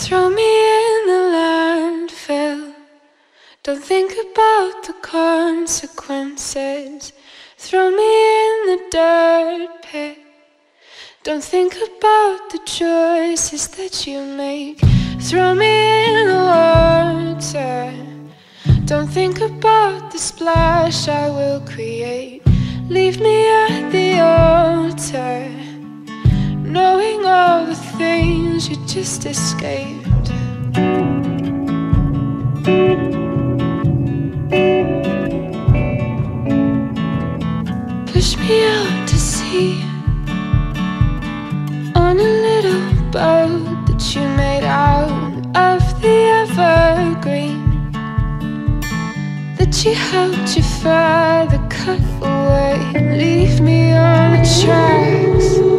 Throw me in the landfill. Don't think about the consequences. Throw me in the dirt pit. Don't think about the choices that you make. Throw me in the water. Don't think about the splash I will create. Leave me at the altar, knowing all the things you just escaped. Push me out to sea on a little boat that you made out of the evergreen, that you helped your father cut away. Leave me on the tracks.